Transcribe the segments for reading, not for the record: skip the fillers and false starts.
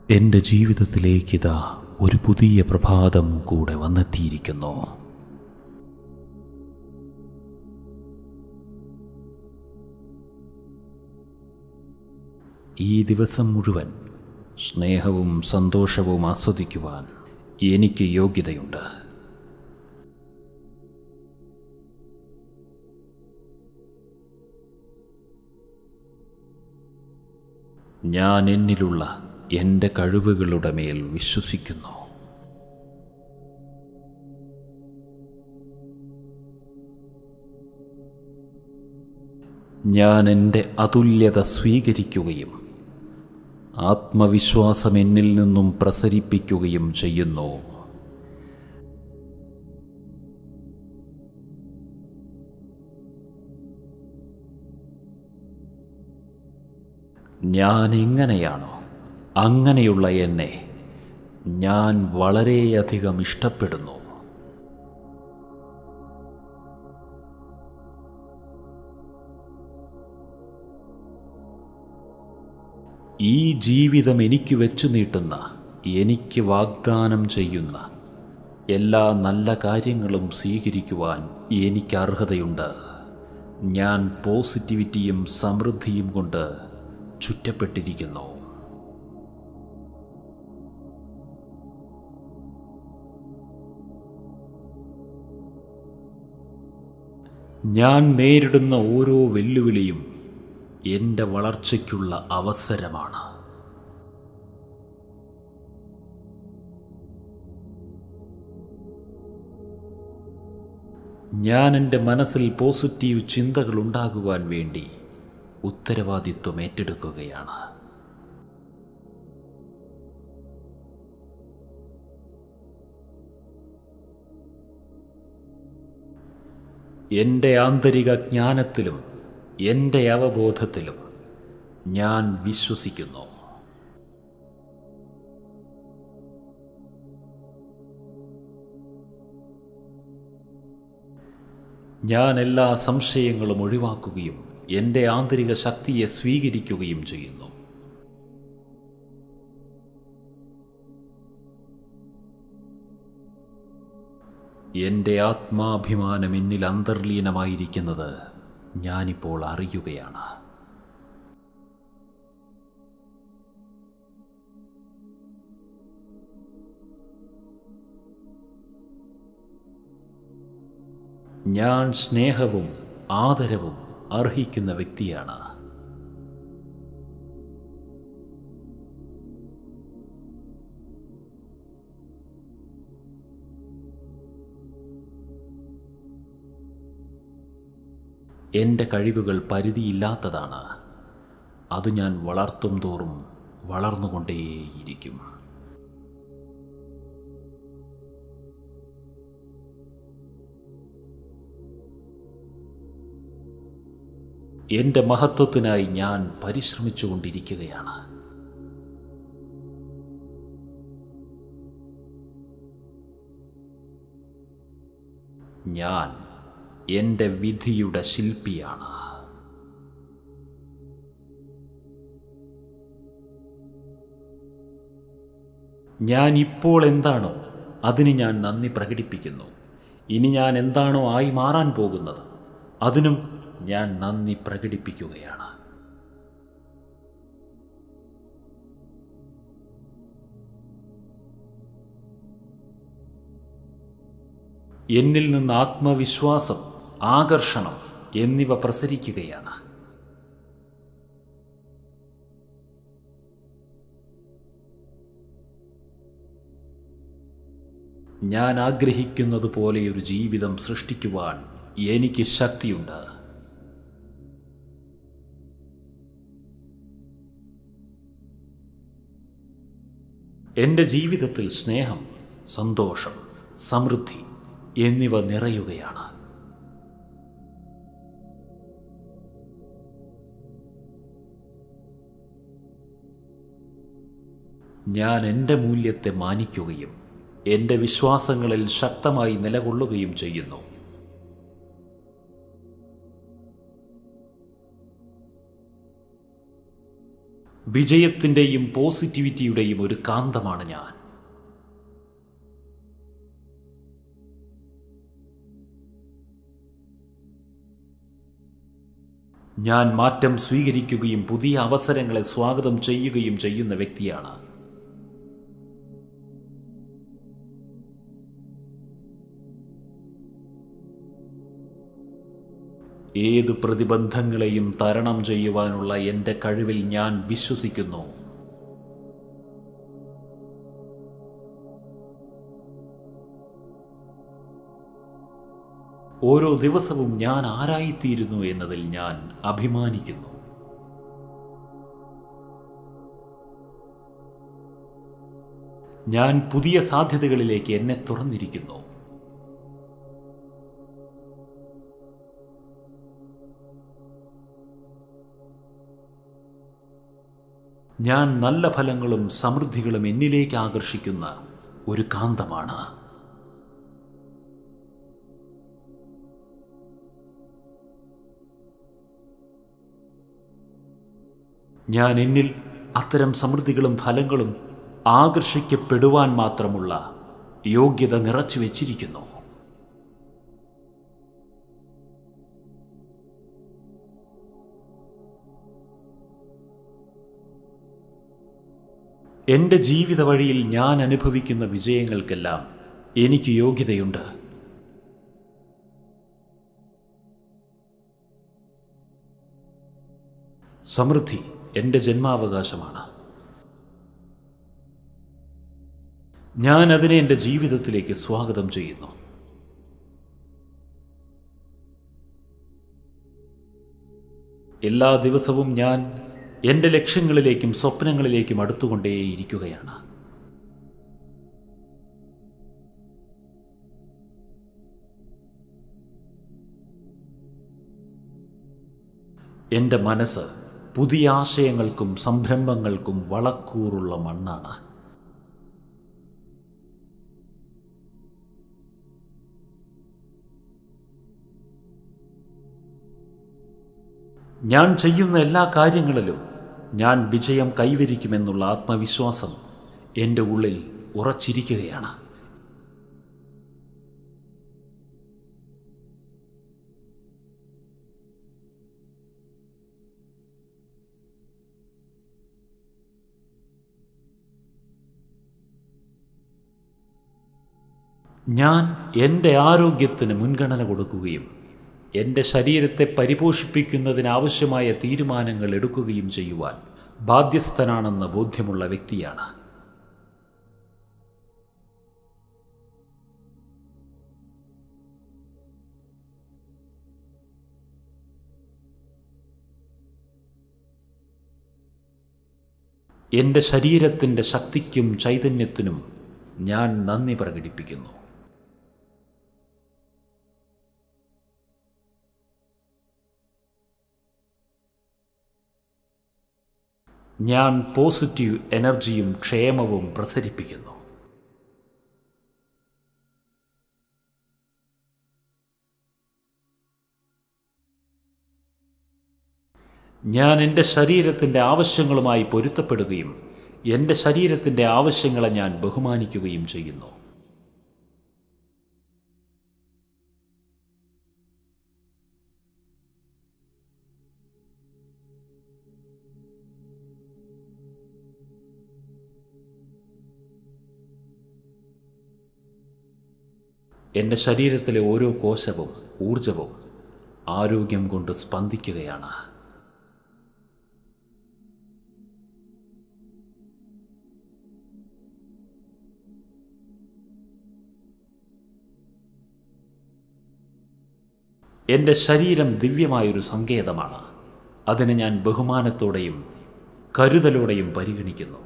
എൻ്റെ ജീവിതത്തിലേക്കിതാ ഒരു പുതിയ പ്രഭാതം കൂടെ വന്നെത്തിയിരിക്കുന്നു. ഈ ദിവസം മുഴുവൻ സ്നേഹവും സന്തോഷവും ആസ്വദിക്കുവാൻ എനിക്ക് യോഗ്യതയുണ്ട്. ഞാൻ എന്നിലുള്ള എൻ്റെ കഴിവുകളുടെ മേൽ വിശ്വസിക്കുന്നു. ഞാൻ എൻ്റെ അതുല്യത സ്വീകരിക്കുകയും ആത്മവിശ്വാസം എന്നിൽ നിന്നും പ്രസരിപ്പിക്കുകയും ചെയ്യുന്നു. ഞാൻ എങ്ങനെയാണോ അങ്ങനെയുള്ള എന്നെ ഞാൻ വളരെയധികം ഇഷ്ടപ്പെടുന്നു. ഈ ജീവിതം എനിക്ക് വെച്ചു നീട്ടുന്ന, എനിക്ക് വാഗ്ദാനം ചെയ്യുന്ന എല്ലാ നല്ല കാര്യങ്ങളും സ്വീകരിക്കുവാൻ എനിക്ക് അർഹതയുണ്ട്. ഞാൻ പോസിറ്റിവിറ്റിയും സമൃദ്ധിയും കൊണ്ട് ചുറ്റപ്പെട്ടിരിക്കുന്നു. ഞാൻ നേരിടുന്ന ഓരോ വെല്ലുവിളിയും എൻ്റെ വളർച്ചയ്ക്കുള്ള അവസരമാണ്. ഞാൻ എൻ്റെ മനസ്സിൽ പോസിറ്റീവ് ചിന്തകൾ ഉണ്ടാകുവാൻ വേണ്ടി ഉത്തരവാദിത്വം ഏറ്റെടുക്കുകയാണ്. എൻ്റെ ആന്തരിക ജ്ഞാനത്തിലും എൻ്റെ അവബോധത്തിലും ഞാൻ വിശ്വസിക്കുന്നു. ഞാൻ എല്ലാ സംശയങ്ങളും ഒഴിവാക്കുകയും എൻ്റെ ആന്തരിക ശക്തിയെ സ്വീകരിക്കുകയും ചെയ്യുന്നു. എൻ്റെ ആത്മാഭിമാനം എന്നിൽ അന്തർലീനമായിരിക്കുന്നത് ഞാനിപ്പോൾ അറിയുകയാണ്. ഞാൻ സ്നേഹവും ആദരവും അർഹിക്കുന്ന വ്യക്തിയാണ്. എൻ്റെ കഴിവുകൾ പരിധിയില്ലാത്തതാണ്. അത് ഞാൻ വളർത്തും തോറും വളർന്നുകൊണ്ടേയിരിക്കും. എൻ്റെ മഹത്വത്തിനായി ഞാൻ പരിശ്രമിച്ചുകൊണ്ടിരിക്കുകയാണ്. ഞാൻ എൻ്റെ വിധിയുടെ ശില്പിയാണ്. ഞാൻ ഇപ്പോൾ എന്താണോ അതിന് ഞാൻ നന്ദി പ്രകടിപ്പിക്കുന്നു. ഇനി ഞാൻ എന്താണോ ആയി മാറാൻ പോകുന്നത് അതിനും ഞാൻ നന്ദി പ്രകടിപ്പിക്കുകയാണ്. എന്നിൽ നിന്ന് ആത്മവിശ്വാസം, ആകർഷണം എന്നിവ പ്രസരിക്കുകയാണ്. ഞാൻ ആഗ്രഹിക്കുന്നത് പോലെയൊരു ജീവിതം സൃഷ്ടിക്കുവാൻ എനിക്ക് ശക്തിയുണ്ട്. എൻ്റെ ജീവിതത്തിൽ സ്നേഹം, സന്തോഷം, സമൃദ്ധി എന്നിവ നിറയുകയാണ്. ഞാൻ എൻ്റെ മൂല്യത്തെ മാനിക്കുകയും എൻ്റെ വിശ്വാസങ്ങളിൽ ശക്തമായി നിലകൊള്ളുകയും ചെയ്യുന്നു. വിജയത്തിൻ്റെയും പോസിറ്റിവിറ്റിയുടെയും ഒരു കാന്തമാണ് ഞാൻ. ഞാൻ മാറ്റം സ്വീകരിക്കുകയും പുതിയ അവസരങ്ങളെ സ്വാഗതം ചെയ്യുകയും ചെയ്യുന്ന വ്യക്തിയാണ്. ഏതു പ്രതിബന്ധങ്ങളെയും തരണം ചെയ്യുവാനുള്ള എൻ്റെ കഴിവിൽ ഞാൻ വിശ്വസിക്കുന്നു. ഓരോ ദിവസവും ഞാൻ ആരായിത്തീരുന്നു എന്നതിൽ ഞാൻ അഭിമാനിക്കുന്നു. ഞാൻ പുതിയ സാധ്യതകളിലേക്ക് എന്നെ തുറന്നിരിക്കുന്നു. ഞാൻ നല്ല ഫലങ്ങളും സമൃദ്ധികളും എന്നിലേക്ക് ആകർഷിക്കുന്ന ഒരു കാന്തമാണ്. ഞാൻ എന്നിൽ അത്തരം സമൃദ്ധികളും ഫലങ്ങളും ആകർഷിക്കപ്പെടുവാൻ മാത്രമുള്ള യോഗ്യത നിറച്ചു വച്ചിരിക്കുന്നു. എൻ്റെ ജീവിത വഴിയിൽ ഞാൻ അനുഭവിക്കുന്ന വിജയങ്ങൾക്കെല്ലാം എനിക്ക് യോഗ്യതയുണ്ട്. സമൃദ്ധി എൻ്റെ ജന്മാവകാശമാണ്. ഞാൻ അതിനെ എൻ്റെ ജീവിതത്തിലേക്ക് സ്വാഗതം ചെയ്യുന്നു. എല്ലാ ദിവസവും ഞാൻ എൻ്റെ ലക്ഷ്യങ്ങളിലേക്കും സ്വപ്നങ്ങളിലേക്കും അടുത്തുകൊണ്ടേയിരിക്കുകയാണ്. എൻ്റെ മനസ്സ് പുതിയ ആശയങ്ങൾക്കും സംരംഭങ്ങൾക്കും വളക്കൂറുള്ള മണ്ണാണ്. ഞാൻ ചെയ്യുന്ന എല്ലാ കാര്യങ്ങളിലും ഞാൻ വിജയം കൈവരിക്കുമെന്നുള്ള ആത്മവിശ്വാസം എൻ്റെ ഉള്ളിൽ ഉറച്ചിരിക്കുകയാണ്. ഞാൻ എൻ്റെ ആരോഗ്യത്തിന് മുൻഗണന കൊടുക്കുകയും എൻ്റെ ശരീരത്തെ പരിപോഷിപ്പിക്കുന്നതിനാവശ്യമായ തീരുമാനങ്ങൾ എടുക്കുകയും ചെയ്യുവാൻ ബാധ്യസ്ഥനാണെന്ന ബോധ്യമുള്ള വ്യക്തിയാണ്. എൻ്റെ ശരീരത്തിൻ്റെ ശക്തിക്കും ചൈതന്യത്തിനും ഞാൻ നന്ദി പ്രകടിപ്പിക്കുന്നു. ഞാൻ പോസിറ്റീവ് എനർജിയും ക്ഷേമവും പ്രസരിപ്പിക്കുന്നു. ഞാൻ എൻ്റെ ശരീരത്തിൻ്റെ ആവശ്യങ്ങളുമായി പൊരുത്തപ്പെടുകയും എൻ്റെ ശരീരത്തിൻ്റെ ആവശ്യങ്ങളെ ഞാൻ ബഹുമാനിക്കുകയും ചെയ്യുന്നു. എൻ്റെ ശരീരത്തിലെ ഓരോ കോശവും ഊർജവും ആരോഗ്യം കൊണ്ട് സ്പന്ദിക്കുകയാണ്. എൻ്റെ ശരീരം ദിവ്യമായൊരു സങ്കേതമാണ്. അതിനെ ഞാൻ ബഹുമാനത്തോടെയും കരുതലോടെയും പരിഗണിക്കുന്നു.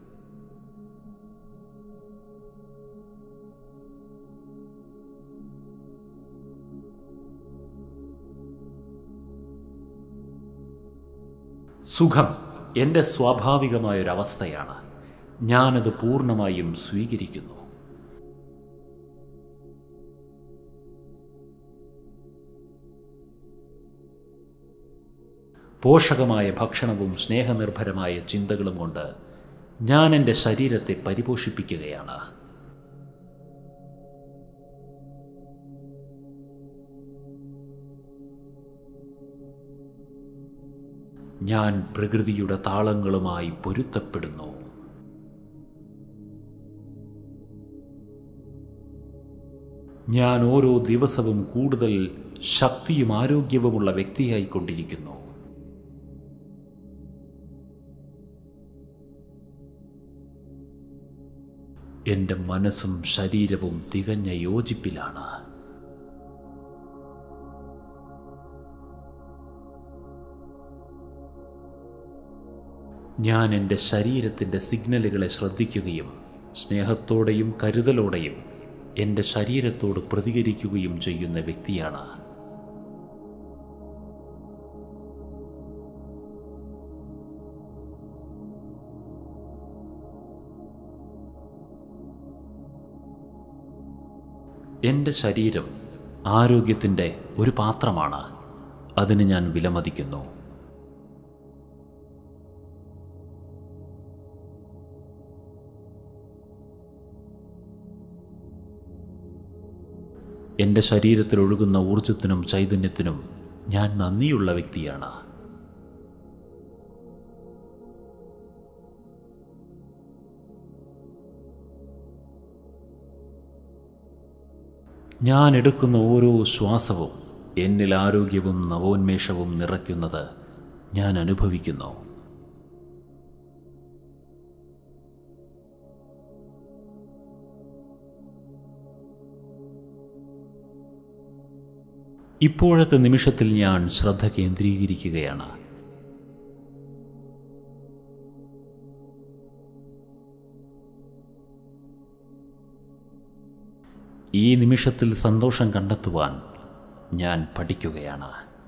സുഖം എൻ്റെ സ്വാഭാവികമായൊരവസ്ഥയാണ്. ഞാനത് പൂർണ്ണമായും സ്വീകരിക്കുന്നു. പോഷകമായ ഭക്ഷണവും സ്നേഹനിർഭരമായ ചിന്തകളും കൊണ്ട് ഞാൻ എൻ്റെ ശരീരത്തെ പരിപോഷിപ്പിക്കുകയാണ്. ഞാൻ പ്രകൃതിയുടെ താളങ്ങളുമായി പൊരുത്തപ്പെടുന്നു. ഞാൻ ഓരോ ദിവസവും കൂടുതൽ ശക്തിയും ആരോഗ്യവുമുള്ള വ്യക്തിയായിക്കൊണ്ടിരിക്കുന്നു. എൻ്റെ മനസ്സും ശരീരവും തികഞ്ഞ യോജിപ്പിലാണ്. ഞാൻ എൻ്റെ ശരീരത്തിൻ്റെ സിഗ്നലുകളെ ശ്രദ്ധിക്കുകയും സ്നേഹത്തോടെയും കരുതലോടെയും എൻ്റെ ശരീരത്തോട് പ്രതികരിക്കുകയും ചെയ്യുന്ന വ്യക്തിയാണ്. എൻ്റെ ശരീരം ആരോഗ്യത്തിൻ്റെ ഒരു പാത്രമാണ്. അതിന് ഞാൻ വിലമതിക്കുന്നു. എൻ്റെ ശരീരത്തിൽ ഒഴുകുന്ന ഊർജത്തിനും ചൈതന്യത്തിനും ഞാൻ നന്ദിയുള്ള വ്യക്തിയാണ്. ഞാൻ എടുക്കുന്ന ഓരോ ശ്വാസവും എന്നിൽ ആരോഗ്യവും നവോന്മേഷവും നിറയ്ക്കുന്നത് ഞാൻ അനുഭവിക്കുന്നു. ഇപ്പോഴത്തെ നിമിഷത്തിൽ ഞാൻ ശ്രദ്ധ കേന്ദ്രീകരിക്കുകയാണ്. ഈ നിമിഷത്തിൽ സന്തോഷം കണ്ടെത്തുവാൻ ഞാൻ പഠിക്കുകയാണ്.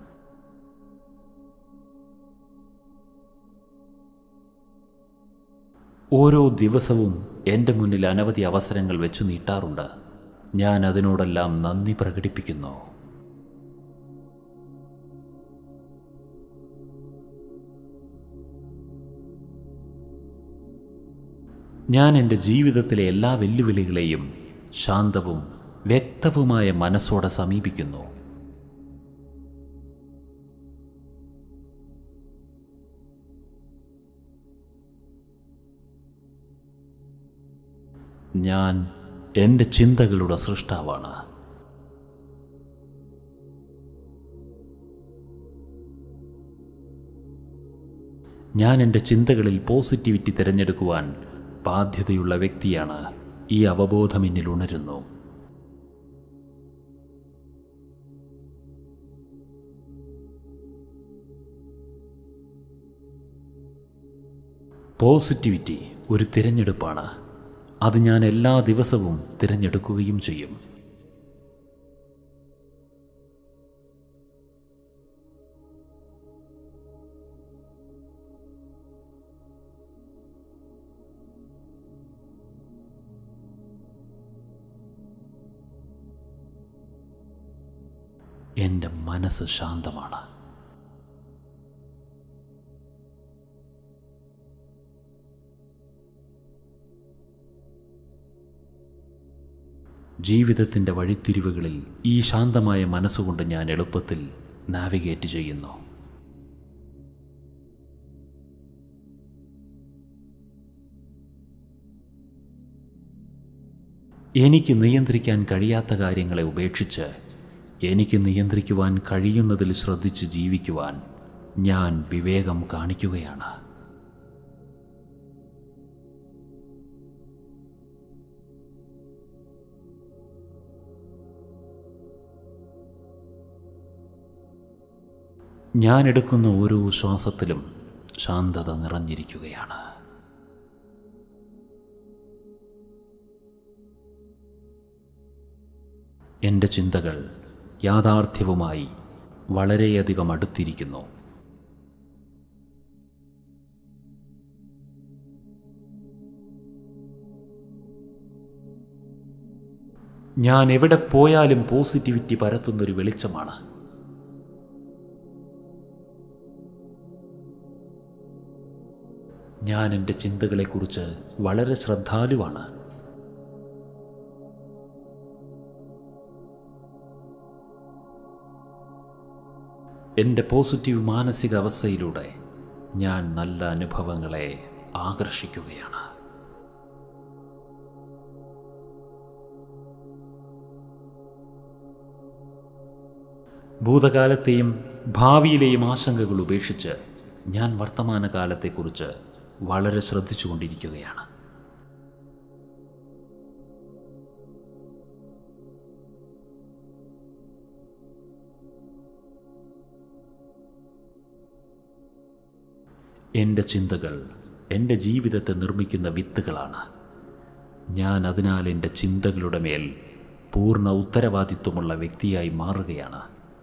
ഓരോ ദിവസവും എൻ്റെ മുന്നിൽ അനവധി അവസരങ്ങൾ വെച്ചു നീട്ടാറുണ്ട്. ഞാൻ അതിനോടെല്ലാം നന്ദി പ്രകടിപ്പിക്കുന്നു. ഞാൻ എൻ്റെ ജീവിതത്തിലെ എല്ലാ വെല്ലുവിളികളെയും ശാന്തവും വ്യക്തവുമായ മനസ്സോടെ സമീപിക്കുന്നു. ഞാൻ എൻ്റെ ചിന്തകളുടെ സൃഷ്ടാവാണ്. ഞാൻ എൻ്റെ ചിന്തകളിൽ പോസിറ്റിവിറ്റി തിരഞ്ഞെടുക്കുവാൻ ബാധ്യതയുള്ള വ്യക്തിയാണ്. ഈ അവബോധം എന്നിൽ ഉണരുന്നു. പോസിറ്റിവിറ്റി ഒരു തിരഞ്ഞെടുപ്പാണ്. അത് ഞാൻ എല്ലാ ദിവസവും തിരഞ്ഞെടുക്കുകയും ചെയ്യും. എൻ്റെ മനസ്സ് ശാന്തമാണ്. ജീവിതത്തിൻ്റെ വഴിത്തിരിവുകളിൽ ഈ ശാന്തമായ മനസ്സുകൊണ്ട് ഞാൻ എളുപ്പത്തിൽ നാവിഗേറ്റ് ചെയ്യുന്നു. എനിക്ക് നിയന്ത്രിക്കാൻ കഴിയാത്ത കാര്യങ്ങളെ ഉപേക്ഷിച്ച് എനിക്ക് നിയന്ത്രിക്കുവാൻ കഴിയുന്നതിൽ ശ്രദ്ധിച്ച് ജീവിക്കുവാൻ ഞാൻ വിവേകം കാണിക്കുകയാണ്. ഞാൻ എടുക്കുന്ന ഓരോ ശ്വാസത്തിലും ശാന്തത നിറഞ്ഞിരിക്കുകയാണ്. എൻ്റെ ചിന്തകൾ യാഥാർത്ഥ്യവുമായി വളരെയധികം അടുത്തിരിക്കുന്നു. ഞാൻ എവിടെ പോയാലും പോസിറ്റിവിറ്റി പരത്തുന്നൊരു വെളിച്ചമാണ്. ഞാൻ എൻ്റെ ചിന്തകളെക്കുറിച്ച് വളരെ ശ്രദ്ധാലുവാണ്. എൻ്റെ പോസിറ്റീവ് മാനസികാവസ്ഥയിലൂടെ ഞാൻ നല്ല അനുഭവങ്ങളെ ആകർഷിക്കുകയാണ്. ഭൂതകാലത്തെയും ഭാവിയിലെയും ആശങ്കകൾ ഉപേക്ഷിച്ച് ഞാൻ വർത്തമാനകാലത്തെക്കുറിച്ച് വളരെ ശ്രദ്ധിച്ചുകൊണ്ടിരിക്കുകയാണ്. എൻ്റെ ചിന്തകൾ എൻ്റെ ജീവിതത്തെ നിർമ്മിക്കുന്ന വിത്തുകളാണ്. ഞാൻ അതിനാൽ എൻ്റെ ചിന്തകളുടെ മേൽ പൂർണ്ണ ഉത്തരവാദിത്വമുള്ള വ്യക്തിയായി മാറുകയാണ്.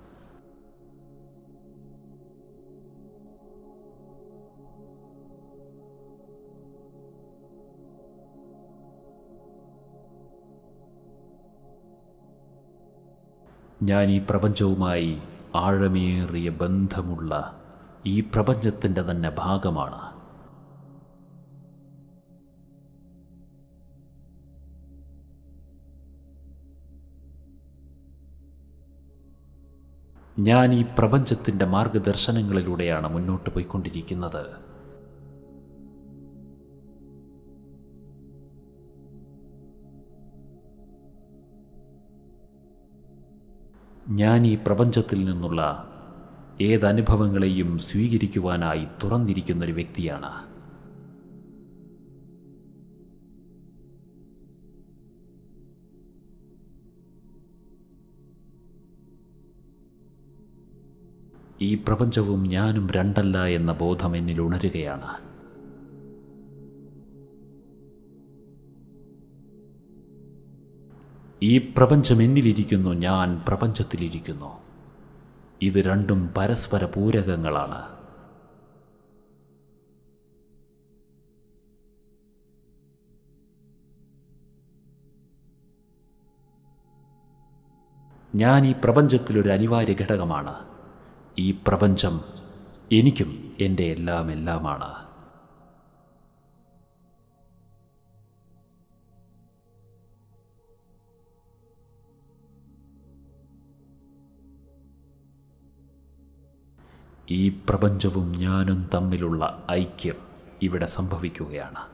ഞാൻ ഈ പ്രപഞ്ചവുമായി ആഴമേറിയ ബന്ധമുള്ള ഈ പ്രപഞ്ചത്തിൻ്റെ തന്നെ ഭാഗമാണ്. ഞാൻ ഈ പ്രപഞ്ചത്തിൻ്റെ മാർഗദർശനങ്ങളിലൂടെയാണ് മുന്നോട്ട് പോയിക്കൊണ്ടിരിക്കുന്നത്. ഞാൻ ഈ പ്രപഞ്ചത്തിൽ നിന്നുള്ള ഏതനുഭവങ്ങളെയും സ്വീകരിക്കുവാനായി തുറന്നിരിക്കുന്നൊരു വ്യക്തിയാണ്. ഈ പ്രപഞ്ചവും ഞാനും രണ്ടല്ല എന്ന ബോധം എന്നിൽ ഉണരുകയാണ്. ഈ പ്രപഞ്ചം എന്നിലിരിക്കുന്നു, ഞാൻ പ്രപഞ്ചത്തിലിരിക്കുന്നു. ഇത് രണ്ടും പരസ്പര പൂരകങ്ങളാണ്. ഞാൻ ഈ പ്രപഞ്ചത്തിലൊരു അനിവാര്യ ഘടകമാണ്. ഈ പ്രപഞ്ചം എനിക്കും എൻ്റെ എല്ലാമാണ്. ഈ പ്രപഞ്ചവും ഞാനും തമ്മിലുള്ള ഐക്യം ഇവിടെ സംഭവിക്കുകയാണ്.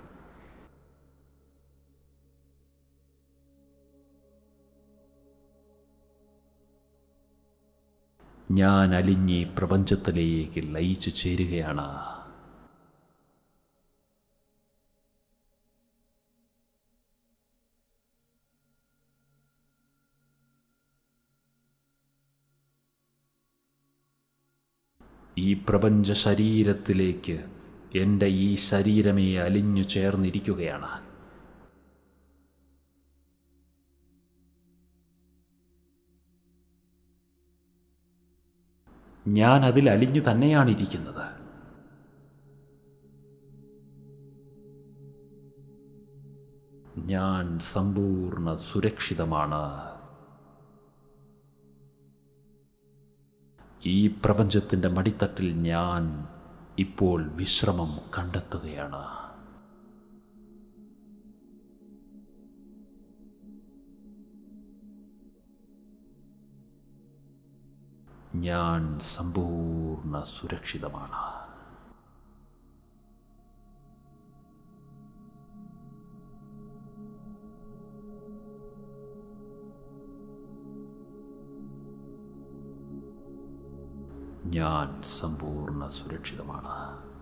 ഞാൻ അലിഞ്ഞ് പ്രപഞ്ചത്തിലേക്ക് ലയിച്ചു ചേരുകയാണ്. ഈ പ്രപഞ്ച ശരീരത്തിലേക്ക് എൻ്റെ ഈ ശരീരമേ അലിഞ്ഞു ചേർന്നിരിക്കുകയാണ്. ഞാൻ അതിൽ അലിഞ്ഞു തന്നെയാണ് ഇരിക്കുന്നത്. ഞാൻ സമ്പൂർണ്ണ സുരക്ഷിതമാണ്. ഈ പ്രപഞ്ചത്തിൻ്റെ മടിത്തട്ടിൽ ഞാൻ ഇപ്പോൾ വിശ്രമം കണ്ടെത്തുകയാണ്. ഞാൻ സമ്പൂർണ്ണ സുരക്ഷിതമാണ്. ഞാൻ സമ്പൂർണ്ണ സുരക്ഷിതമാണ്.